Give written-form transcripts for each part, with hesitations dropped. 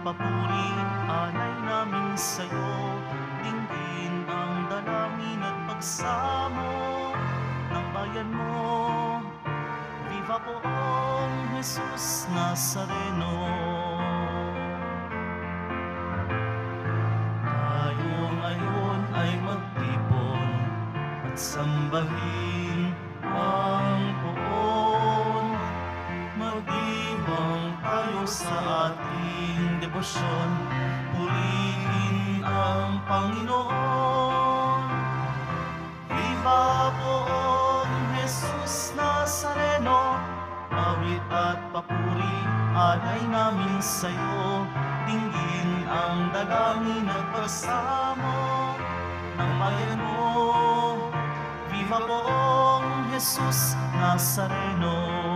papuri, alay namin sa'yo. Dinggin ang dalangin at pagsamo ng bayan mo. Viva poong Jesus Nazareno. Tayo ngayon ay magtipon at sambahin ang poon. Magdiwang tayo sa ating debosyon, purihin ang Panginoon. Viva poong Jesus Nazareno, awit at papuri, alay namin sa'yo. Dinggin ang dalangin at pagsamo ng bayan mo. Viva poong Jesus Nazareno.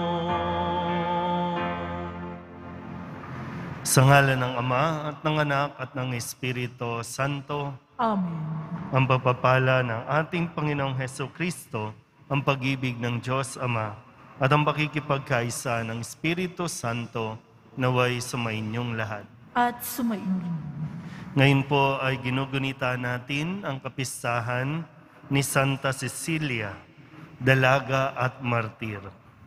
Sa ngalan ng Ama at ng Anak at ng Espiritu Santo. Amen. Ang pagpapala ng ating Panginoong Hesukristo, ang pag-ibig ng Diyos Ama, at ang pakikipagkaisa ng Espiritu Santo naway sumainyong lahat. At sumainyo rin. Ngayon po ay ginugunita natin ang kapistahan ni Santa Cecilia, Dalaga at Martir.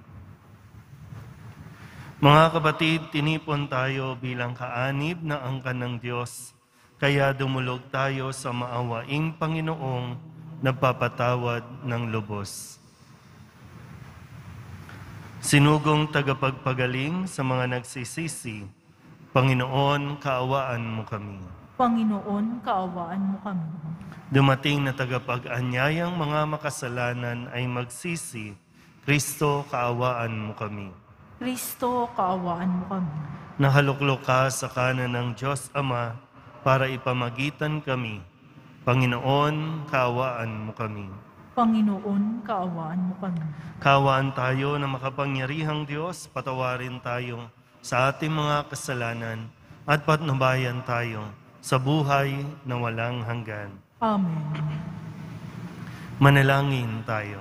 Mga kapatid, tinipon tayo bilang kaanib na angkan ng Diyos, kaya dumulog tayo sa maawaing Panginoong nagpapatawad ng lubos. Sinugong tagapagpagaling sa mga nagsisisi, Panginoon, kaawaan mo kami. Panginoon, kaawaan mo kami. Dumating na tagapag-anyayang mga makasalanan ay magsisi, Kristo, kaawaan mo kami. Kristo, kaawaan mo kami. Nahaluklok ka sa kanan ng Diyos Ama para ipamagitan kami. Panginoon, kaawaan mo kami. Panginoon, kaawaan mo kami. Kaawaan tayo na makapangyarihang Diyos, patawarin tayo sa ating mga kasalanan at patnubayan tayo sa buhay na walang hanggan. Amen. Manalangin tayo.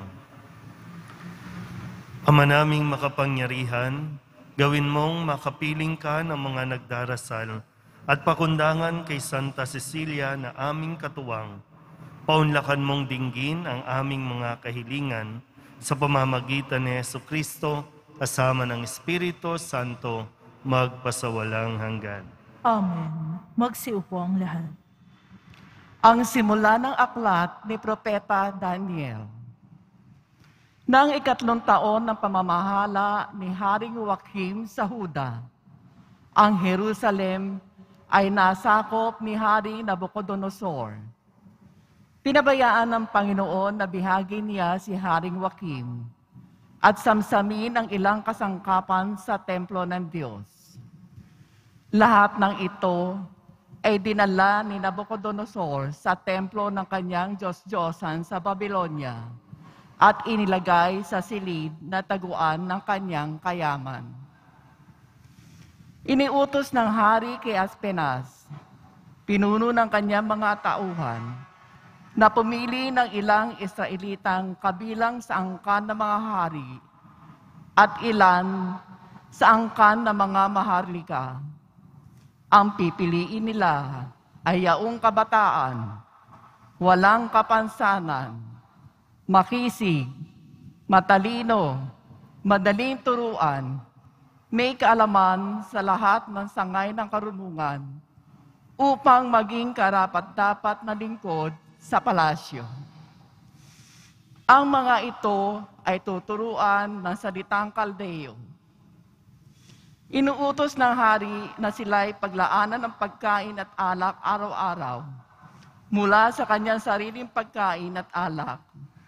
Ama naming makapangyarihan, gawin mong makapiling ka ng mga nagdarasal at pakundangan kay Santa Cecilia na aming katuwang. Paunlakan mong dinggin ang aming mga kahilingan sa pamamagitan ni Jesucristo kasama ng Espiritu Santo magpasawalang hanggan. Amen. Magsiupo ang lahat. Ang simula ng aklat ni Propeta Daniel. Nang 3 taon ng pamamahala ni Haring Joachim sa Huda, ang Jerusalem ay nasakop ni Hari Nabucodonosor. Pinabayaan ng Panginoon na bihagin niya si Haring Joachim at samsamin ang ilang kasangkapan sa templo ng Diyos. Lahat ng ito ay dinala ni Nabucodonosor sa templo ng kanyang Diyos-Diyosan sa Babylonia at inilagay sa silid na taguan ng kanyang kayaman. Iniutos ng hari kay Aspenas, pinuno ng kanyang mga tauhan, na pumili ng ilang Israelitang kabilang sa angkan ng mga hari at ilan sa angkan ng mga maharlika. Ang pipiliin nila ay yaong kabataan, walang kapansanan, makisig, matalino, madaling turuan, may kaalaman sa lahat ng sangay ng karunungan upang maging karapat-dapat na lingkod sa palasyo. Ang mga ito ay tuturuan ng salitang Kaldeo. Inuutos ng hari na sila'y paglaanan ng pagkain at alak araw-araw mula sa kanyang sariling pagkain at alak.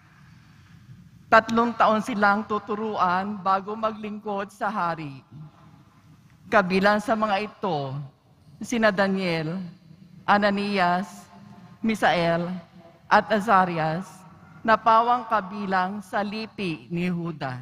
3 taon silang tuturuan bago maglingkod sa hari. Kabilang sa mga ito, sina Daniel, Ananias, Misael, at Azarias, na pawang kabilang sa lipi ni Juda.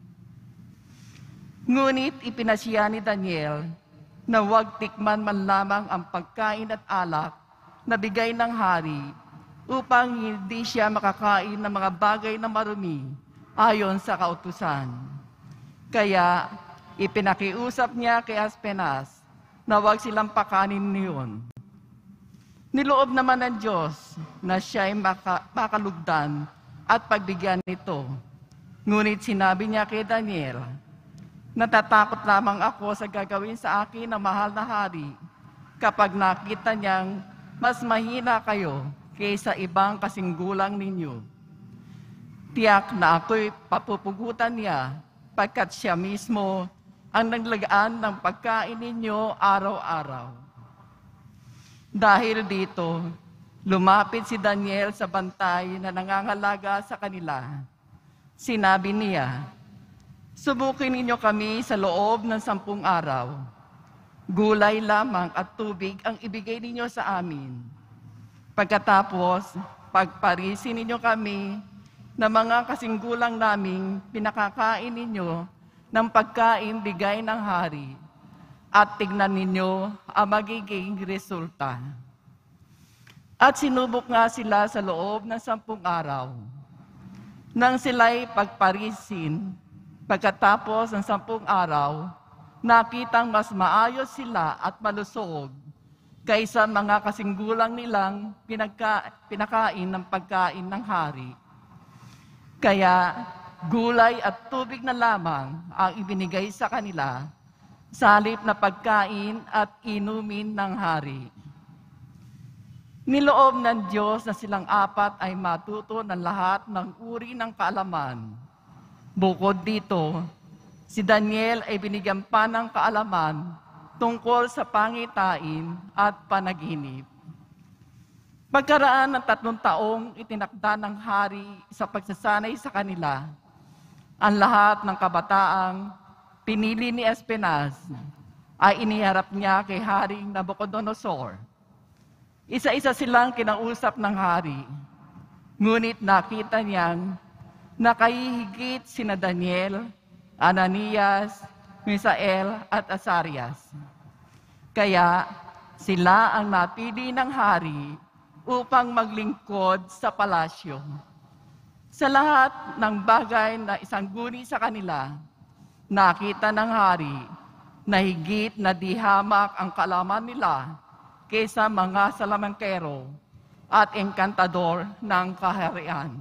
Ngunit ipinasya ni Daniel na huwag tikman man lamang ang pagkain at alak na bigay ng hari upang hindi siya makakain ng mga bagay na marumi ayon sa kautusan. Kaya ipinakiusap niya kay Aspenas na huwag silang pakanin niyon. Niloob naman ng Diyos na siya'y makalugdan at pagbigyan nito. Ngunit sinabi niya kay Daniel, natatakot lamang ako sa gagawin sa akin ng mahal na hari kapag nakita niyang mas mahina kayo kaysa ibang kasinggulang ninyo. Tiyak na ako'y papupugutan niya pagkat siya mismo ang naglagaan ng pagkain ninyo araw-araw. Dahil dito, lumapit si Daniel sa bantay na nangangalaga sa kanila. Sinabi niya, subukin ninyo kami sa loob ng 10 araw. Gulay lamang at tubig ang ibigay ninyo sa amin. Pagkatapos, pagparisin ninyo kami na mga kasinggulang naming pinakakain ninyo ng pagkain bigay ng hari at tignan ninyo ang magiging resulta. At sinubok nga sila sa loob ng 10 araw. Nang sila'y pagparisin, pagkatapos ng 10 araw, nakitang mas maayos sila at malusog kaysa mga kasinggulang nilang pinakain ng pagkain ng hari. Kaya gulay at tubig na lamang ang ibinigay sa kanila, sa halip na pagkain at inumin ng hari. Niloob ng Diyos na silang apat ay matuto ng lahat ng uri ng kaalaman. Bukod dito, si Daniel ay binigyan pa ng kaalaman tungkol sa pangitain at panaginip. Pagkaraan ng 3 taong itinakda ng hari sa pagsasanay sa kanila, ang lahat ng kabataang pinili ni Espenas ay iniharap niya kay Haring Nabucodonosor. Isa-isa silang kinausap ng hari, ngunit nakita niyang nakahihigit sina Daniel, Ananias, Misael at Azarias. Kaya sila ang napili ng hari upang maglingkod sa palasyo. Sa lahat ng bagay na isangguni sa kanila, nakita ng hari na higit na di hamak ang kaalaman nila kaysa mga salamangkero at engkantador ng kaharian.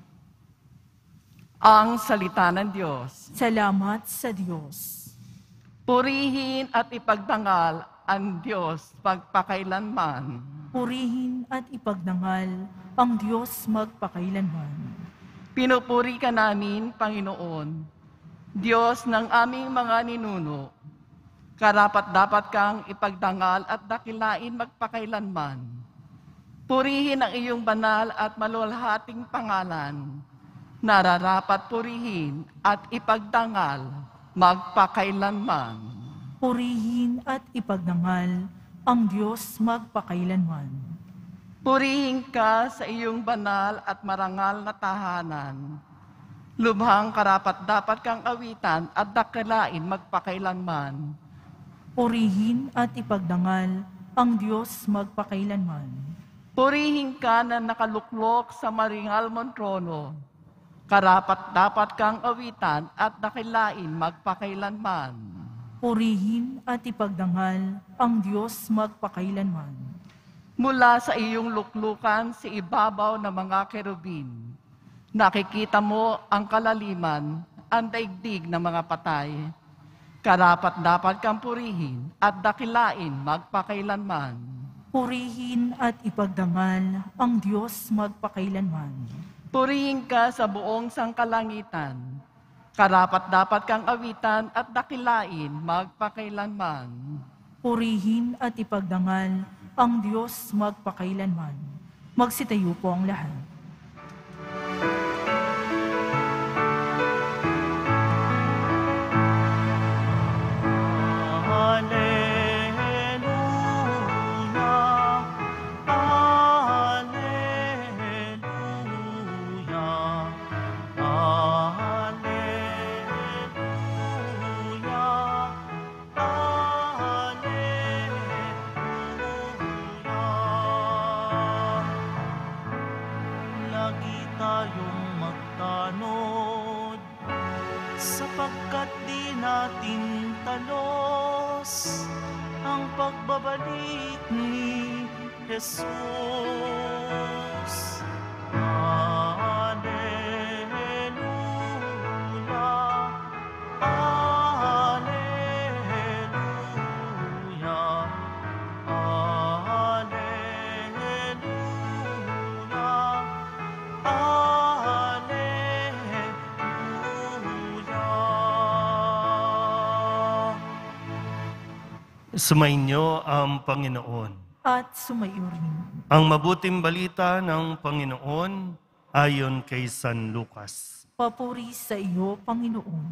Ang salita ng Diyos. Salamat sa Diyos. Purihin at ipagdangal ang Diyos pagpakailanman. Purihin at ipagdangal ang Diyos magpakailanman. Pinupuri ka namin, Panginoon, Diyos ng aming mga ninuno. Karapat-dapat kang ipagdangal at dakilain magpakailanman. Purihin ang iyong banal at maluwalhating pangalan. Nararapat purihin at ipagdangal magpakailanman. Purihin at ipagdangal ang Diyos magpakailanman. Purihin ka sa iyong banal at marangal na tahanan. Lubhang karapat-dapat kang awitan at dakilain magpakailanman. Purihin at ipagdangal ang Diyos magpakailanman. Purihin ka na nakaluklok sa maringal mong trono. Karapat-dapat kang awitan at dakilain magpakailanman. Purihin at ipagdangal ang Diyos magpakailanman. Mula sa iyong luklukan sa ibabaw ng mga kerubin, nakikita mo ang kalaliman, ang daigdig ng mga patay. Karapat-dapat kang purihin at dakilain magpakailanman. Purihin at ipagdangal ang Diyos magpakailanman. Purihin ka sa buong sangkalangitan. Karapat-dapat kang awitan at dakilain magpakailanman. Purihin at ipagdangal ang Diyos magpakailanman. Magsitayo po ang lahat. Lagi tayong magtanod, sapagkat di natin talon Diyos ang pagbabalik ni Jesus. Alleluia, Alleluia, Alleluia, Alleluia. Sumainyo ang Panginoon. At sumayo rin. Ang mabuting balita ng Panginoon ayon kay San Lucas. Papuri sa iyo, Panginoon.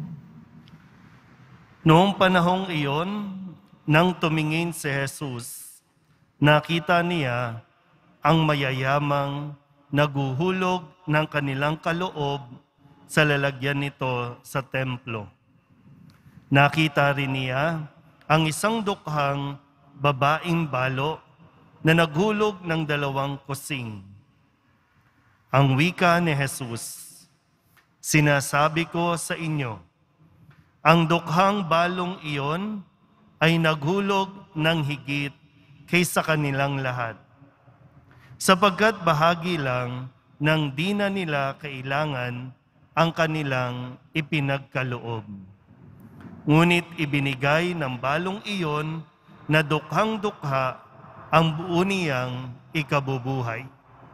Noong panahong iyon, nang tumingin si Jesus, nakita niya ang mayayamang naguhulog ng kanilang kaloob sa lalagyan nito sa templo. Nakita rin niya ang isang dukhang babaeng balo na naghulog ng 2 kusing. Ang wika ni Jesus, sinasabi ko sa inyo, ang dukhang balong iyon ay naghulog ng higit kaysa kanilang lahat, sapagkat bahagi lang ng di na nila kailangan ang kanilang ipinagkaloob. Ngunit ibinigay ng balong iyon na dukhang-dukha ang buo niyang ikabubuhay.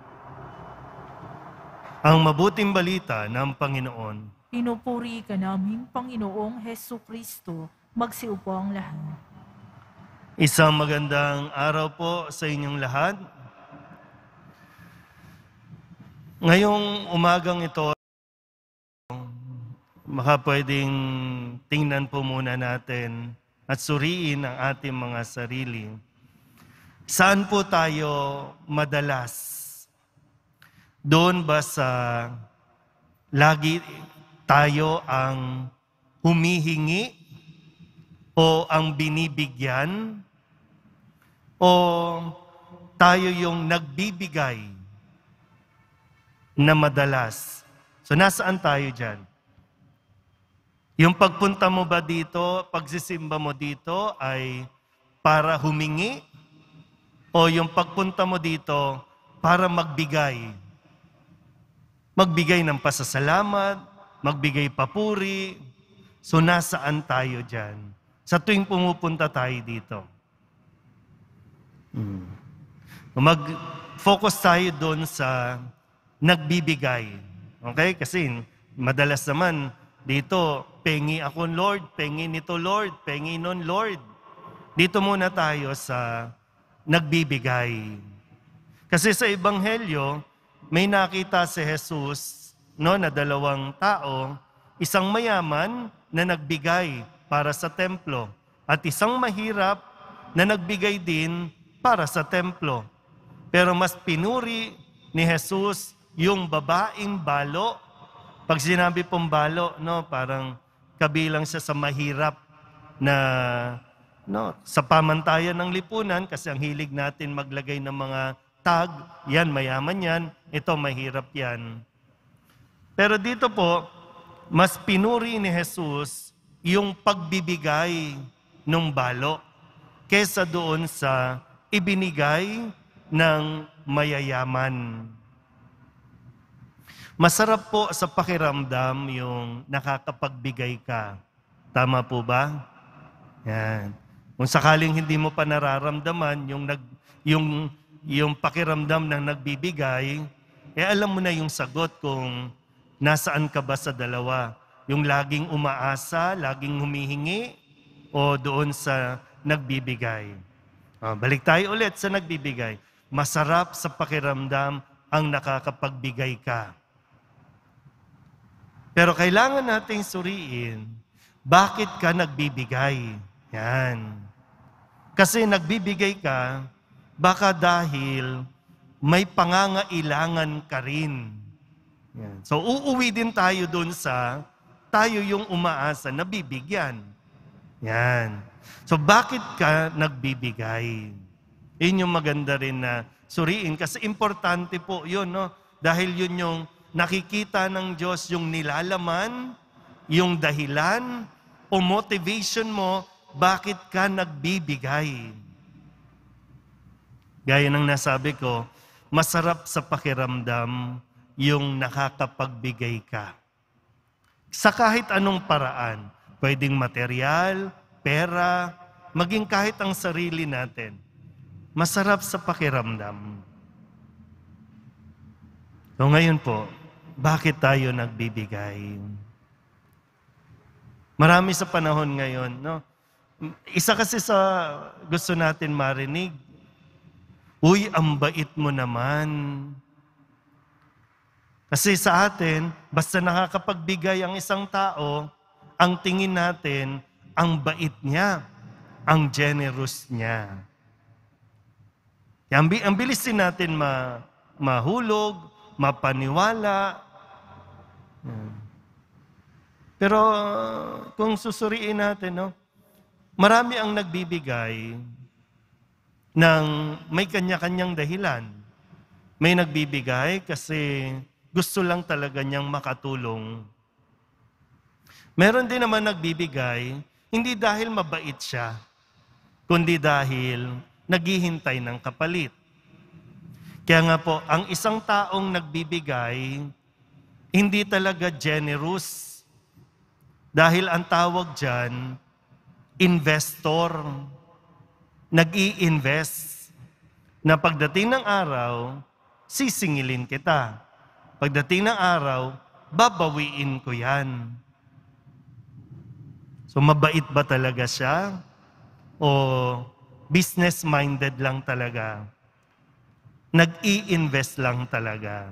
Ang mabuting balita ng Panginoon. Pinupuri ka naming Panginoong Hesu Kristo. Magsiupo ang lahat. Isang magandang araw po sa inyong lahat. Ngayong umagang ito, baka pwedeng tingnan po muna natin at suriin ang ating mga sarili. Saan po tayo madalas? Doon ba sa lagi tayo ang humihingi o ang binibigyan? O tayo yung nagbibigay na madalas? So nasaan tayo dyan? Yung pagpunta mo ba dito, pagsisimba mo dito ay para humingi? O yung pagpunta mo dito para magbigay? Magbigay ng pasasalamat, magbigay papuri. So nasaan tayo dyan? Sa tuwing pumupunta tayo dito. Mag-focus tayo doon sa nagbibigay. Okay? Kasi madalas naman dito, pengi ako Lord, pengi nito Lord, pengi nun Lord. Dito muna tayo sa nagbibigay. Kasi sa Ebanghelyo, may nakita si Jesus na 2 tao, isang mayaman na nagbigay para sa templo at isang mahirap na nagbigay din para sa templo. Pero mas pinuri ni Jesus yung babaeng balo. Pag sinabi pong balo, parang kabilang siya sa mahirap na sa pamantayan ng lipunan, kasi ang hilig natin maglagay ng mga tag, yan mayaman yan, ito mahirap yan. Pero dito po, mas pinuri ni Jesus yung pagbibigay ng balo kesa doon sa ibinigay ng mayayaman. Masarap po sa pakiramdam yung nakakapagbigay ka. Tama po ba? Yan. Kung sakaling hindi mo pa nararamdaman yung pakiramdam ng nagbibigay, alam mo na yung sagot kung nasaan ka ba sa dalawa. Yung laging umaasa, laging humihingi, o doon sa nagbibigay. Balik tayo ulit sa nagbibigay. Masarap sa pakiramdam ang nakakapagbigay ka. Pero kailangan nating suriin, bakit ka nagbibigay? Yan. Kasi nagbibigay ka, baka dahil may pangangailangan ka rin. Yan. So uuwi din tayo dun sa tayo yung umaasa na bibigyan. Yan. So bakit ka nagbibigay? Yun yung maganda rin na suriin kasi importante po yun, no? Dahil yun yung nakikita ng Diyos, yung nilalaman, yung dahilan o motivation mo bakit ka nagbibigay? Gaya ng nasabi ko, masarap sa pakiramdam yung nakakapagbigay ka. Sa kahit anong paraan, pwedeng material, pera, maging kahit ang sarili natin. Masarap sa pakiramdam. So ngayon po, bakit tayo nagbibigay? Marami sa panahon ngayon, no? Isa kasi sa gusto natin marinig, uy, ang bait mo naman. Kasi sa atin, basta nakakapagbigay ang isang tao, ang tingin natin, ang bait niya, ang generous niya. Ang bilis din natin mahulog, mapaniwala. Pero kung susuriin natin, no, marami ang nagbibigay ng may kanya-kanyang dahilan. May nagbibigay kasi gusto lang talaga niyang makatulong. Meron din naman nagbibigay, hindi dahil mabait siya, kundi dahil naghihintay ng kapalit. Kaya nga po, ang isang taong nagbibigay, hindi talaga generous. Dahil ang tawag dyan, investor. Nag-i-invest. Na pagdating ng araw, sisingilin kita. Pagdating ng araw, babawiin ko yan. So mabait ba talaga siya? O business-minded lang talaga? Nag-i-invest lang talaga.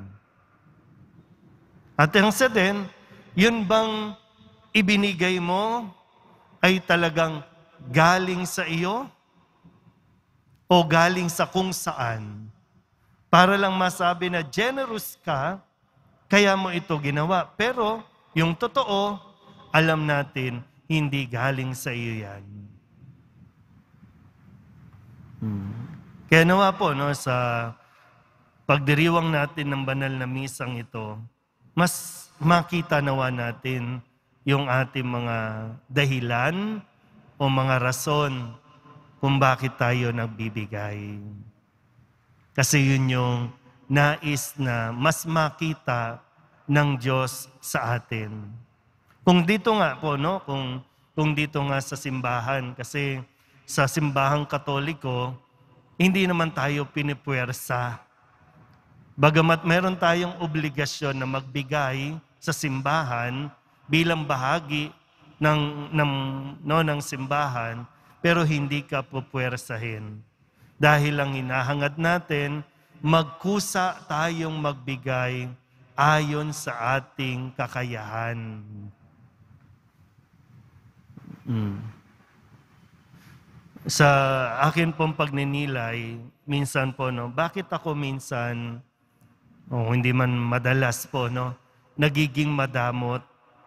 At ang sa din, yun bang ibinigay mo ay talagang galing sa iyo? O galing sa kung saan? Para lang masabi na generous ka, kaya mo ito ginawa. Pero yung totoo, alam natin, hindi galing sa iyo yan. Kaya nawa po, no, sa pagdiriwang natin ng banal na misang ito, mas makita nawa natin yung ating mga dahilan o mga rason kung bakit tayo nagbibigay. Kasi yun yung nais na mas makita ng Diyos sa atin. Kung dito nga po, no, kung dito nga sa simbahan, kasi sa simbahang Katoliko, hindi naman tayo pinipuwersa. Bagamat meron tayong obligasyon na magbigay sa simbahan bilang bahagi ng simbahan, pero hindi ka pupuwersahin. Dahil ang hinahangad natin, magkusa tayong magbigay ayon sa ating kakayahan. Sa akin pong pagninilay, minsan po, no, bakit ako minsan, hindi man madalas po, no, nagiging madamot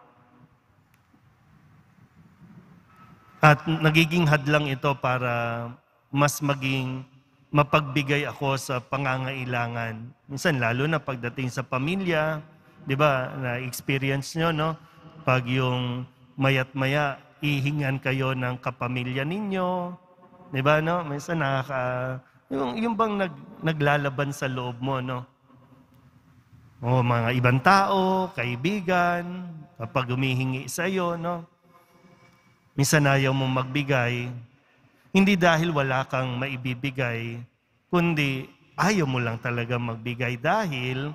at nagiging hadlang ito para mas maging mapagbigay ako sa pangangailangan. Minsan lalo na pagdating sa pamilya, 'di ba? Na-experience nyo, no? Pag yung mayat-maya ihingan kayo ng kapamilya ninyo, 'di ba, no? Minsan yung bang naglalaban sa loob mo, no? O mga ibang tao, kaibigan, kapag humihingi sa iyo, no? Minsan ayaw mong magbigay, hindi dahil wala kang maibibigay, kundi ayaw mo lang talaga magbigay dahil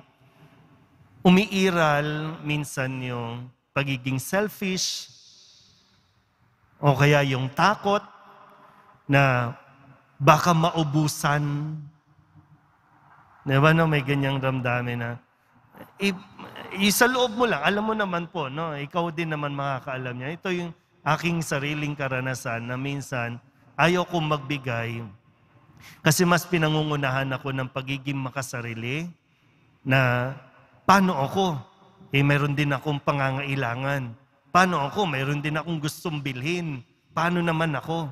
umiiral minsan yung pagiging selfish o kaya yung takot na baka maubusan. Diba, no? May ganyang damdamin na sa loob mo lang, alam mo naman po, no? Ikaw din naman makakaalam niya. Ito yung aking sariling karanasan na minsan ayaw kong magbigay kasi mas pinangungunahan ako ng pagiging makasarili na paano ako? Mayroon din akong pangangailangan. Paano ako? Mayroon din akong gustong bilhin. Paano naman ako?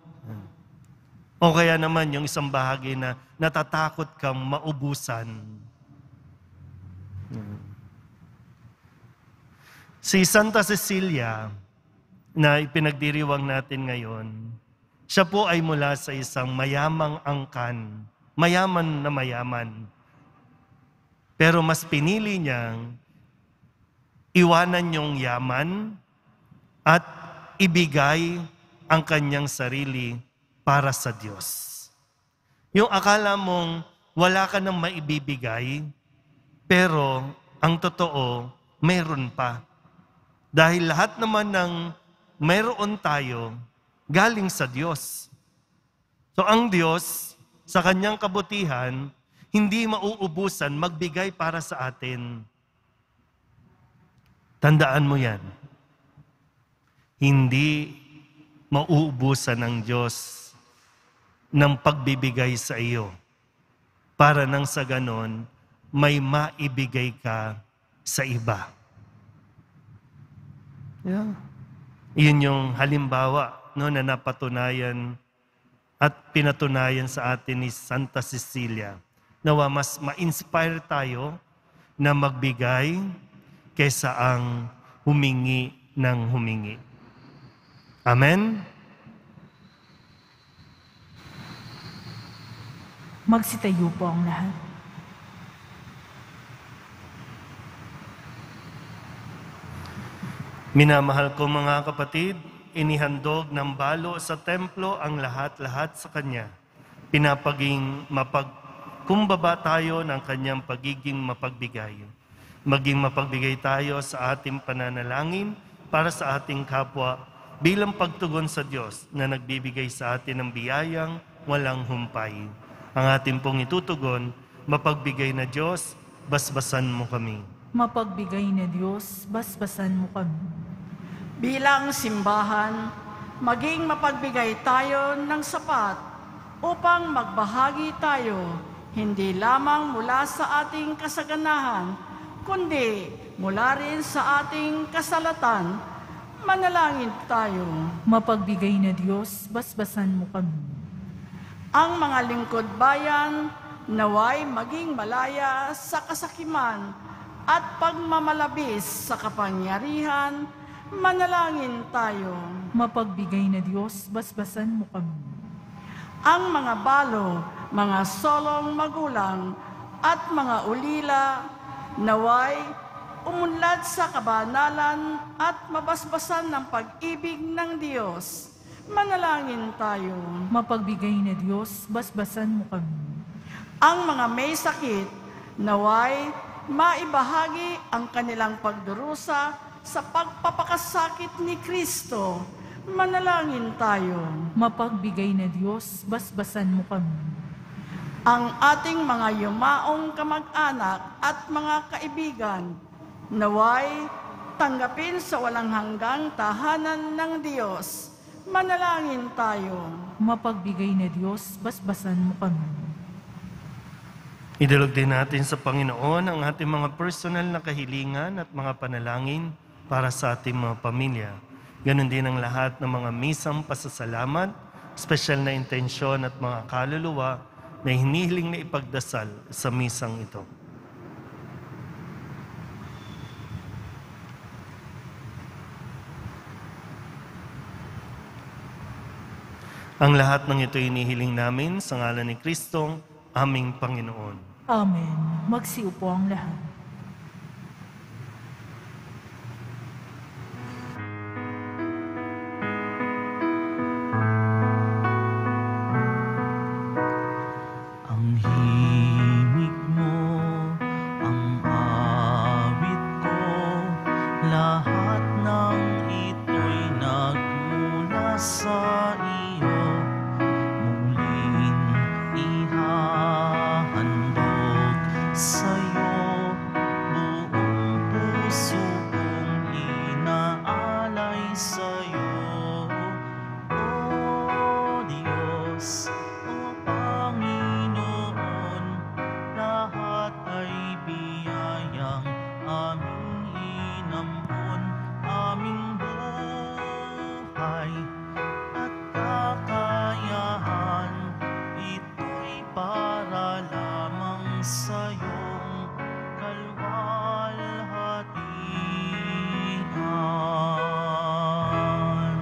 O kaya naman yung isang bahagi na natatakot kang maubusan. Si Santa Cecilia, na ipinagdiriwang natin ngayon, siya po ay mula sa isang mayamang angkan, mayaman na mayaman. Pero mas pinili niyang iwanan yung yaman at ibigay ang kanyang sarili para sa Diyos. Yung akala mong wala ka nang maibibigay, pero ang totoo, meron pa. Dahil lahat naman ng meron tayo, galing sa Diyos. So ang Diyos, sa kanyang kabutihan, hindi mauubusan magbigay para sa atin. Tandaan mo yan. Hindi mauubusan ng Diyos ng pagbibigay sa iyo. Para nang sa ganon, may maibigay ka sa iba. Yeah. Yun yung halimbawa no, na napatunayan at pinatunayan sa atin ni Santa Cecilia. Nawa mas ma-inspire tayo na magbigay kaysa ang humingi ng humingi. Amen? Magsitayo po ang lahat. Minamahal ko mga kapatid, inihandog ng balo sa templo ang lahat-lahat sa Kanya. Pinapaging mapagkumbaba tayo ng Kanyang pagiging mapagbigay. Maging mapagbigay tayo sa ating pananalangin para sa ating kapwa bilang pagtugon sa Diyos na nagbibigay sa atin ng biyayang walang humpay. Ang ating pong itutugon, mapagbigay na Diyos, basbasan mo kami. Mapagbigay na Diyos, basbasan mo kami. Bilang simbahan, maging mapagbigay tayo ng sapat upang magbahagi tayo hindi lamang mula sa ating kasaganahan, kundi mula rin sa ating kasalatan. Manalangin tayo. Mapagbigay na Diyos, basbasan mo kami. Ang mga lingkod bayan, naway maging malaya sa kasakiman at pagmamalabis sa kapangyarihan. Manalangin tayo. Mapagbigay na Diyos, basbasan mo kami. Ang mga balo, mga solong magulang, at mga ulila, naway umunlad sa kabanalan at mabasbasan ng pag-ibig ng Diyos. Manalangin tayo. Mapagbigay na Diyos, basbasan mo kami. Ang mga may sakit, naway maibahagi ang kanilang pagdurusa sa pagpapakasakit ni Kristo. Manalangin tayo. Mapagbigay na Diyos, basbasan mo kami. Ang ating mga yumaong kamag-anak at mga kaibigan, naway tanggapin sa walang hanggang tahanan ng Diyos. Manalangin tayo. Mapagbigay na Diyos, basbasan mo kami. Idulog din natin sa Panginoon ang ating mga personal na kahilingan at mga panalangin para sa ating mga pamilya. Ganon din ang lahat ng mga misang pasasalamat, special na intensyon at mga kaluluwa na hinihiling na ipagdasal sa misang ito. Ang lahat ng ito inihiling namin sa ngalan ni Kristong aming Panginoon. Amen. Magsiupo ang lahat. Ang himig mo, ang awit ko, lahat ng ito'y nagmula sa iyo. Muling ihahandog sa'yo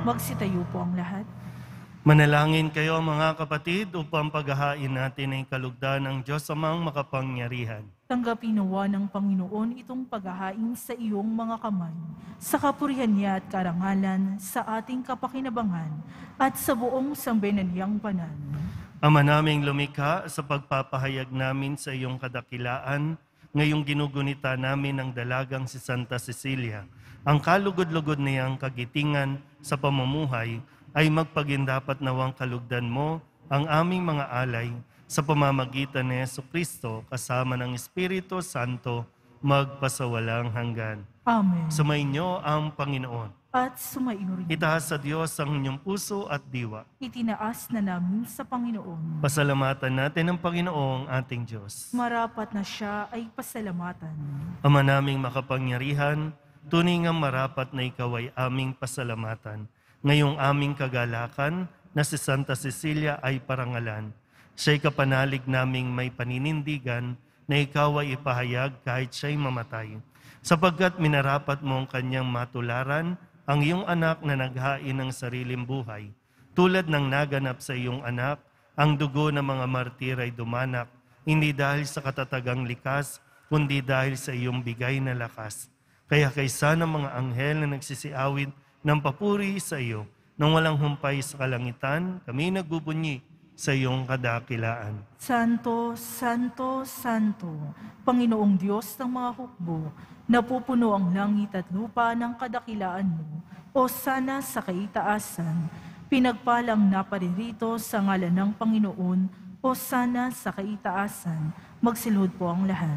Magsitayo po ang lahat. Manalangin kayo mga kapatid upang paghahain natin ay kalugdan ng Diyos amang makapangyarihan. Tanggapin nawa ng Panginoon itong paghahain sa iyong mga kamay, sa kapurihan niya at karangalan, sa ating kapakinabangan, at sa buong sambayanang banal. Ama naming lumikha, sa pagpapahayag namin sa iyong kadakilaan, ngayong ginugunita namin ang dalagang si Santa Cecilia, ang kalugod-lugod niyang kagitingan sa pamumuhay, ay magpagindapat nawang kalugdan mo ang aming mga alay sa pamamagitan ni Jesucristo kasama ng Espiritu Santo magpasawalang hanggan. Amen. Sumainyo ang Panginoon. At sumaiyo rin. Itaas sa Diyos ang inyong puso at diwa. Itinaas na namin sa Panginoon. Pasalamatan natin ang Panginoong ating Diyos. Marapat na siya ay pasalamatan. Ama naming makapangyarihan, tunay ngang marapat na ikaw ay aming pasalamatan. Ngayong aming kagalakan na si Santa Cecilia ay parangalan. Siya'y kapanalig naming may paninindigan na ikaw ay ipahayag kahit siya'y mamatay. Sapagkat minarapat mo ang kanyang matularan ang iyong anak na naghain ng sariling buhay. Tulad ng naganap sa iyong anak, ang dugo ng mga martir ay dumanak, hindi dahil sa katatagang likas, kundi dahil sa iyong bigay na lakas. Kaya kaysa ng mga anghel na nagsisiawit ng papuri sa iyo, nang walang humpay sa kalangitan, kami nagbubunyi sa iyong kadakilaan. Santo, Santo, Santo, Panginoong Diyos ng mga hukbo, napupuno ang langit at lupa ng kadakilaan mo, o sana sa kaitaasan, pinagpalang naparirito sa ngalan ng Panginoon, o sana sa kaitaasan, magsilhod po ang lahat.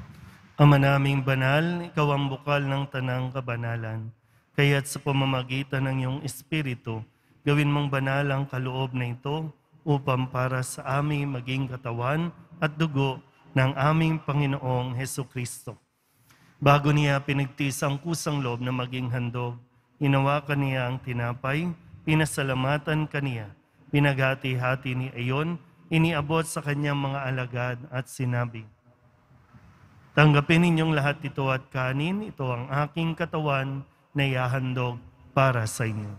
Ama naming banal, ikaw ang bukal ng tanang kabanalan. Kaya't sa pamamagitan ng iyong Espiritu, gawin mong banal ang kaloob na ito upang para sa aming maging katawan at dugo ng aming Panginoong Hesukristo. Bago niya pinagtiis ang kusang loob na maging handog, hinawakan niya ang tinapay, pinasalamatan kaniya, pinaghati-hati ni ayon, iniabot sa kanyang mga alagad at sinabi, "Tanggapin ninyong lahat ito at kanin, ito ang aking katawan na ihahandog para sa inyo."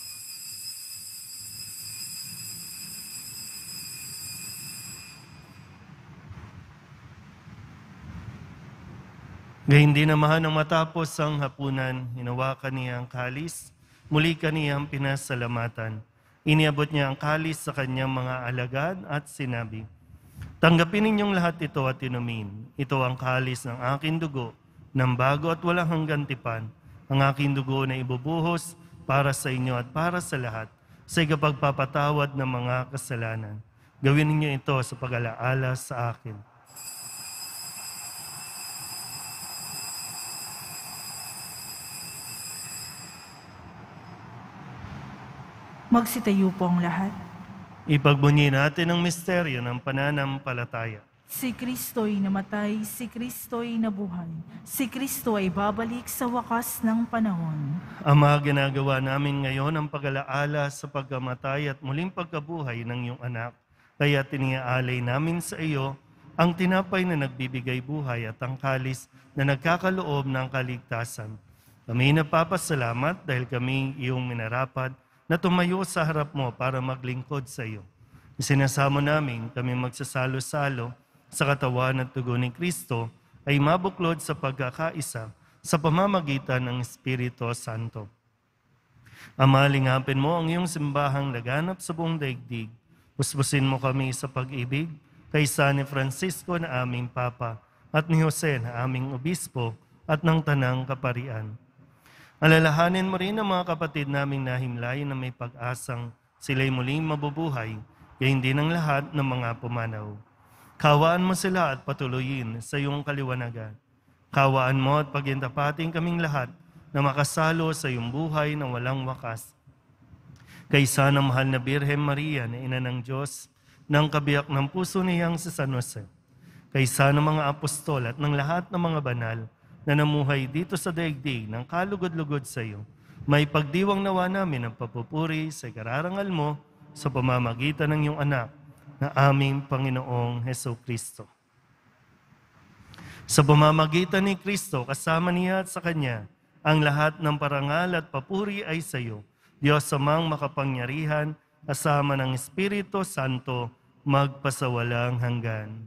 Gayun din naman nang matapos ang hapunan, hinawakan niya ang kalis, muli kaniyang pinasalamatan. Iniabot niya ang kalis sa kanyang mga alagad at sinabi, "Tanggapin ninyong lahat ito at inumin. Ito ang kalis ng aking dugo, ng bago at walang hanggang tipan, ang aking dugo na ibubuhos para sa inyo at para sa lahat, sa ikapagpapatawad ng mga kasalanan. Gawin ninyo ito sa pag-alaala sa akin." Magsitayo po ang lahat. Ipagbunyi natin ang misteryo ng pananampalataya. Si Kristo'y namatay, si Kristo'y nabuhay, si Kristo ay babalik sa wakas ng panahon. Ama, ginagawa namin ngayon ang pag-alaala sa pagkamatay at muling pagkabuhay ng iyong anak. Kaya tiniaalay namin sa iyo ang tinapay na nagbibigay buhay at ang kalis na nagkakaloob ng kaligtasan. Kami napapasalamat dahil kami iyong minarapat na tumayo sa harap mo para maglingkod sa iyo. Isinasamo namin kami magsasalo-salo sa katawan at dugo ni Kristo ay mabuklod sa pagkakaisa sa pamamagitan ng Espiritu Santo. Ama, lingapin mo ang iyong simbahang laganap sa buong daigdig. Puspusin mo kami sa pag-ibig kaysa ni Francisco na aming Papa at ni Jose na aming Obispo at ng Tanang Kaparian. Alalahanin mo rin ang mga kapatid naming nahimlay na may pag-asang sila'y muling mabubuhay, kaya hindi ng lahat ng mga pumanaw. Kawaan mo sila at patuloyin sa iyong kaliwanagan. Kawaan mo at pagintapating kaming lahat na makasalo sa iyong buhay na walang wakas. Kaysa ng mahal na Birhen Maria na Ina ng Diyos, ng kabiyak ng puso niyang si San Jose, kaysa ng mga apostol at ng lahat ng mga banal na namuhay dito sa daigdig ng kalugod-lugod sa iyo, may pagdiwang nawa namin ang papupuri sa ikararangal mo sa pamamagitan ng iyong anak na aming Panginoong Hesukristo. Sa pamamagitan ni Kristo, kasama niya at sa Kanya, ang lahat ng parangal at papuri ay sa iyo, Diyos amang makapangyarihan, kasama ng Espiritu Santo, magpasawalang hanggan.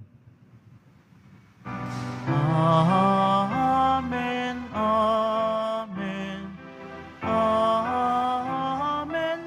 Amen, amen, amen,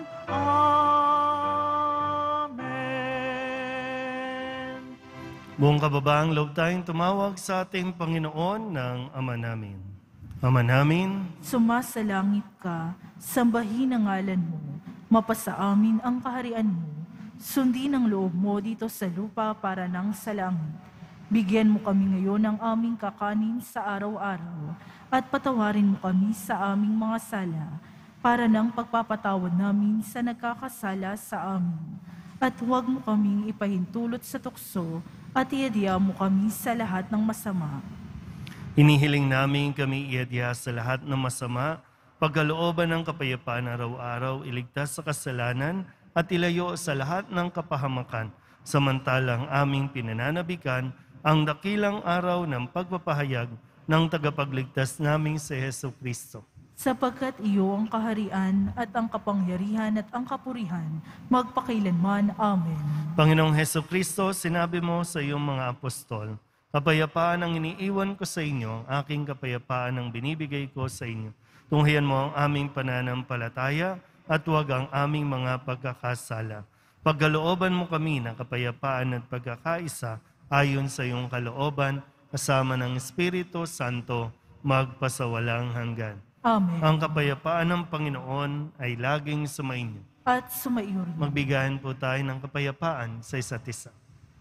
amen. Buong kababaang loob tayong tumawag sa ating Panginoon ng Ama namin. Ama namin, Sumasalangit ka, sambahin ang ngalan mo, mapasa amin ang kaharian mo, sundin ang loob mo dito sa lupa para nang sa langit. Bigyan mo kami ngayon ng aming kakanin sa araw-araw at patawarin mo kami sa aming mga sala para nang pagpapatawad namin sa nagkakasala sa amin. At huwag mo kaming ipahintulot sa tukso at iadya mo kami sa lahat ng masama. inihiling namin kami iadya sa lahat ng masama, pagkalooban ng kapayapaan araw-araw, iligtas sa kasalanan at ilayo sa lahat ng kapahamakan, samantalang aming pinananabikan ang dakilang araw ng pagpapahayag ng tagapagligtas naming si Hesu Kristo. Sapagkat iyo ang kaharian at ang kapangyarihan at ang kapurihan, magpakailanman. Amen. Panginoong Hesu Kristo, sinabi mo sa iyong mga apostol, kapayapaan ang iniiwan ko sa inyo, aking kapayapaan ang binibigay ko sa inyo. Tunghayan mo ang aming pananampalataya at huwag ang aming mga pagkakasala. Pagkalooban mo kami ng kapayapaan at pagkakaisa ayon sa iyong kalooban, kasama ng Espiritu Santo, magpasawalang hanggan. Amen. Ang kapayapaan ng Panginoon ay laging sumainyo. At sumaiyo rin. Magbigayan po tayo ng kapayapaan sa isa't isa.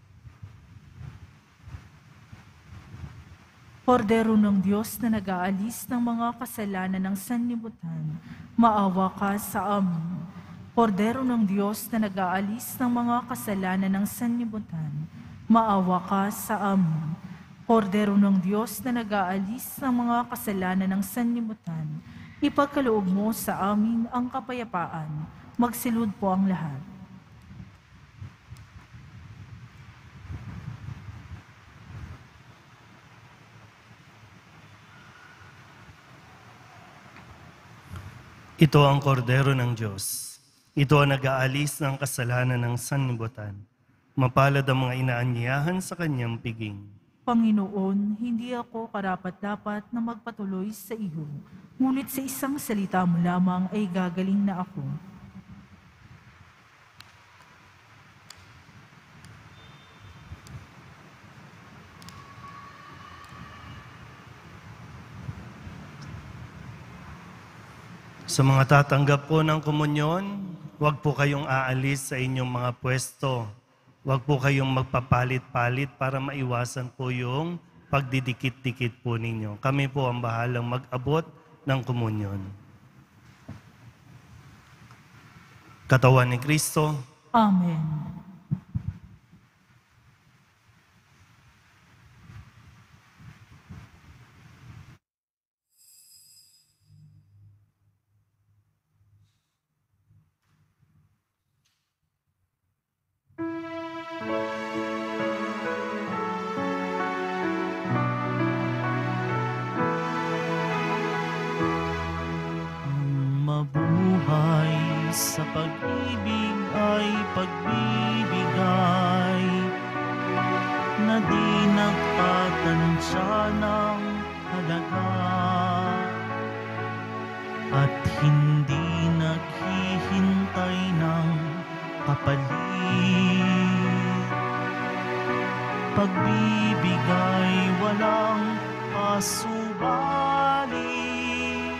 Kordero ng Diyos na nag-aalis ng mga kasalanan ng sanlibutan, maawa ka sa amin. Kordero ng Diyos na nag-aalis ng mga kasalanan ng sanlibutan, maawa ka sa amin. Kordero ng Diyos na nag-aalis ng mga kasalanan ng sanlibutan, ipagkaloob mo sa amin ang kapayapaan. Magsilud po ang lahat. Ito ang kordero ng Diyos. Ito ang nag-aalis ng kasalanan ng sanlibutan. Mapalad ang mga inaanyayahan sa kanyang piging. Panginoon, hindi ako karapat-dapat na magpatuloy sa iyo, ngunit sa isang salita mo lamang ay gagaling na ako. Sa mga tatanggap po ng komunyon, huwag po kayong aalis sa inyong mga pwesto. Huwag po kayong magpapalit-palit para maiwasan po yung pagdidikit-dikit po ninyo. Kami po ang bahalang mag-abot ng komunyon. Katawan ni Kristo. Amen. Mabuhay sa pag-ibig ay pagbibigay na di nagtatansya ng halaga at hindi naghihintay ng kapalit. Pagbibigay walang pasubali,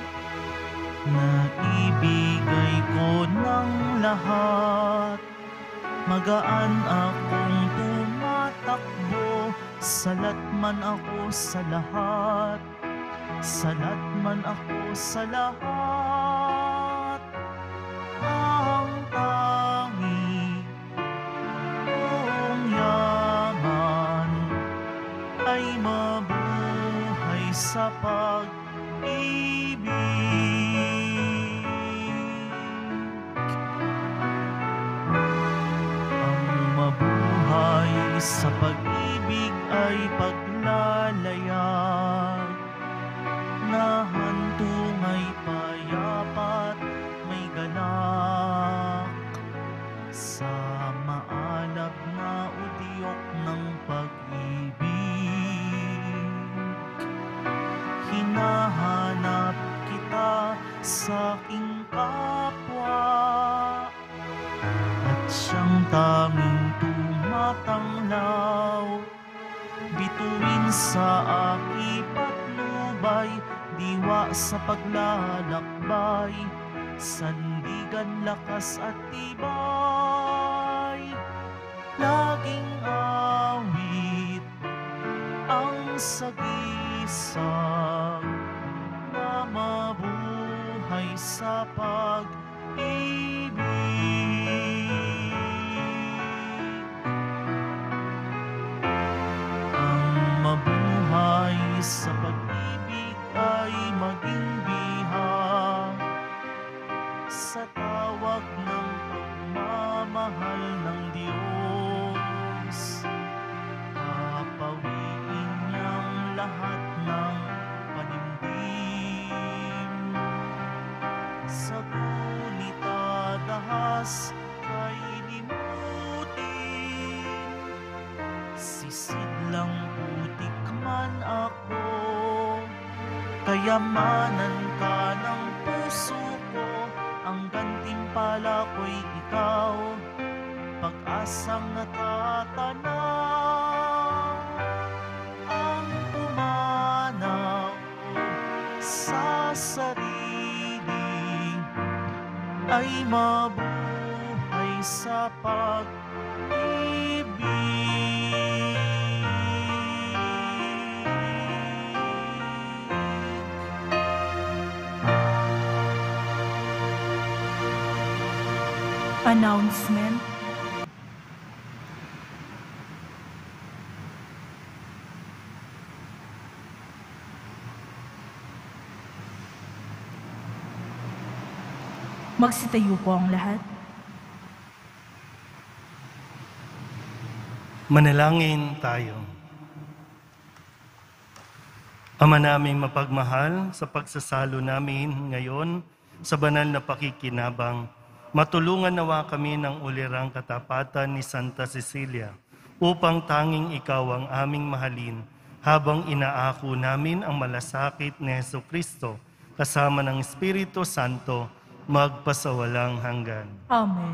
naibigay ko ng lahat. Magaan akong tumatakbo, salat man ako sa lahat. Salat man ako sa lahat. Ang tanging kong yaman ay mabuhay sa pag-ibig. Sa pag-ibig ay paglalayag, na hantong ay payapat may ganap. hinahanap kita sa aking kapwa, at siyang tanging tumatanglaw. Bituin sa aking patnubay, diwa sa paglalakbay, sandigan lakas at tibay. Laging awit ang sagisag na mabuhay sa pag-ibig. Ang mabuhay sa pag-ibig ay maging bihag sa tawag ng pagmamahal ng Diyos. Papawiin niyang lahat ng panimdim, sa gunita dahas ay limutin. Sisidlang putik man ako, kayamanan ka ng puso ko, ang gantimpala ko'y ikaw, pag-asang natatanaw. Ang pumanaw sa sarili ay mabuhay sa pag-ibig. Announcement. Magsitayo po ang lahat. Manalangin tayo. Ama naming mapagmahal, sa pagsasalo namin ngayon sa banal na pakikinabang, matulungan nawa kami ng ulirang katapatan ni Santa Cecilia upang tanging ikaw ang aming mahalin habang inaako namin ang malasakit ni Jesucristo kasama ng Espiritu Santo magpasawalang hanggan. Amen.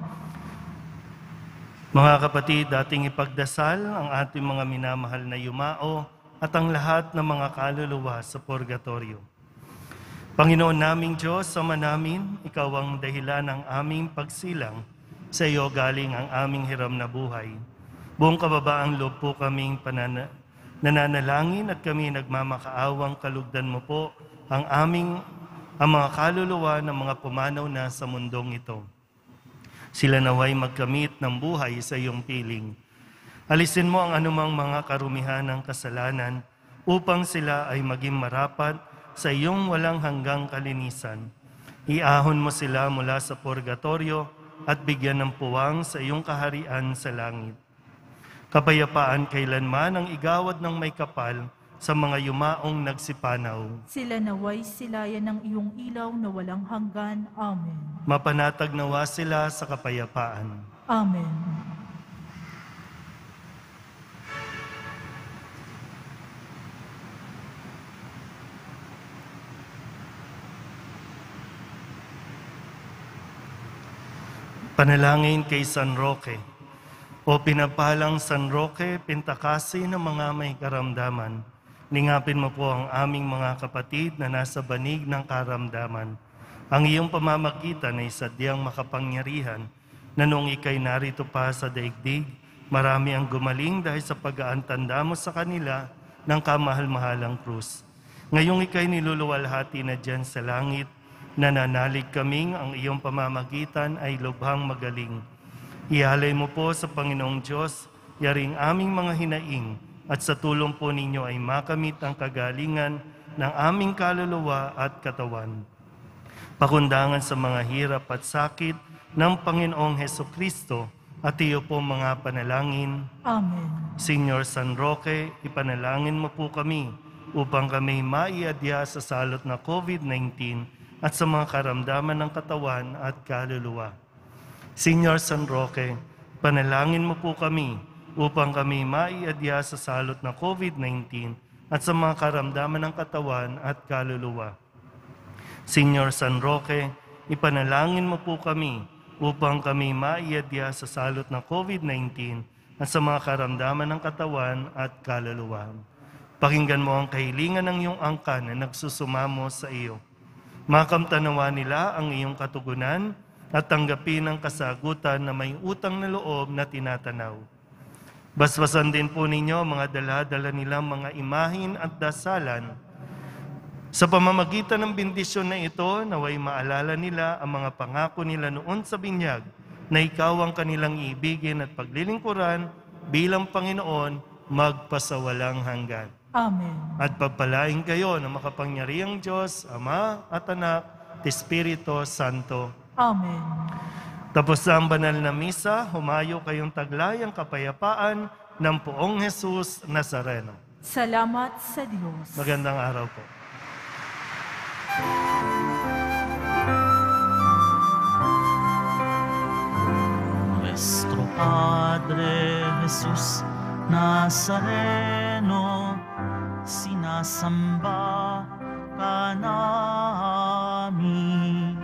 Mga kapatid, dating ipagdasal ang ating mga minamahal na yumao at ang lahat ng mga kaluluwa sa purgatorio. Panginoon naming Diyos, Ama namin, Ikaw ang dahilan ng aming pagsilang. Sa iyo galing ang aming hiram na buhay. Buong kababaang loob po kaming nananalangin at kami nagmamakaawang kalugdan mo po ang mga kaluluwa ng mga pumanaw na sa mundong ito. Sila naway magkamit ng buhay sa iyong piling. Alisin mo ang anumang mga karumihan ng kasalanan upang sila ay maging marapat sa iyong walang hanggang kalinisan. Iahon mo sila mula sa purgatorio at bigyan ng puwang sa iyong kaharian sa langit. Kapayapaan kailanman ang igawad ng may kapal sa mga yumaong nagsipanaw. Sila naway silayan ng iyong ilaw na walang hanggan. Amen. Mapanatag nawa sila sa kapayapaan. Amen. Panalangin kay San Roque. O pinapalang San Roque, pintakasi ng mga may karamdaman, lingapin mo po ang aming mga kapatid na nasa banig ng karamdaman. Ang iyong pamamagitan ay sadyang makapangyarihan na noong ikay narito pa sa daigdig, marami ang gumaling dahil sa pag-aantanda mo sa kanila ng kamahal-mahalang krus. Ngayong ikay niluluwalhati na dyan sa langit, nananalig kaming ang iyong pamamagitan ay lubhang magaling. Ihalay mo po sa Panginoong Diyos, yaring aming mga hinaing, at sa tulong po ninyo ay makamit ang kagalingan ng aming kaluluwa at katawan. Pakundangan sa mga hirap at sakit ng Panginoong Hesukristo at iyo po mga panalangin. Amen. Señor San Roque, ipanalangin mo po kami upang kami maiadya sa salot na COVID-19 at sa mga karamdaman ng katawan at kaluluwa. Señor San Roque, panalangin mo po kami upang kami maiadya sa salot na COVID-19 at sa mga karamdaman ng katawan at kaluluwa. Señor San Roque, ipanalangin mo po kami upang kami maiadya sa salot ng COVID-19 at sa mga karamdaman ng katawan at kaluluwa. Pakinggan mo ang kahilingan ng iyong angkan na nagsusumamo sa iyo. Makamtanawa nila ang iyong katugunan at tanggapin ang kasagutan na may utang na loob na tinatanaw. Basbasan din po ninyo mga dala-dala nilang mga imahin at dasalan. Sa pamamagitan ng bendisyon na ito, naway maalala nila ang mga pangako nila noon sa binyag na ikaw ang kanilang iibigin at paglilingkuran bilang Panginoon magpasawalang hanggan. Amen. At pagpalain kayo ng makapangyarihang Diyos, Ama at Anak, at Espiritu Santo. Amen. Tapos na ang banal na misa, humayo kayong taglay ang kapayapaan ng Poong Jesus Nazareno. Salamat sa Diyos. Magandang araw po. Nuestro Padre Jesus Nazareno, sinasamba ka namin.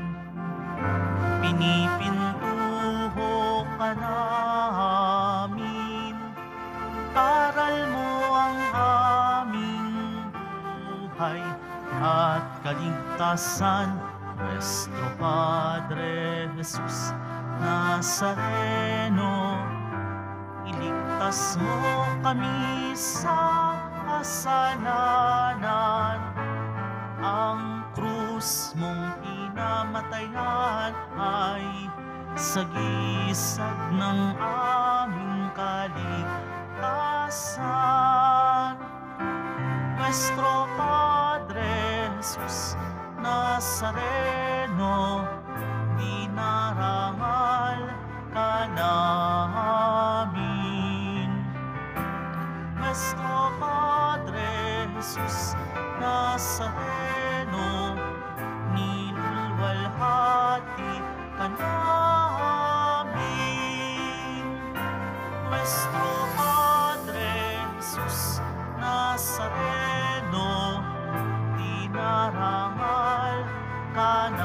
Pinipintuho ka namin, aral mo ang aming buhay at kaligtasan. Nuestro Padre Jesus Nazareno, iligtas mo kami sa kasalanan. Ang krus mong pinamatayan ay sagisag ng aming kaligtasan. Nuestro Padre Jesus Nazareno, dinarangal ka namin. Nuestro Padre Jesus Nazareno, nilulwalhati ka namin. Nuestro Padre Jesus Nazareno, dinarangal ka namin.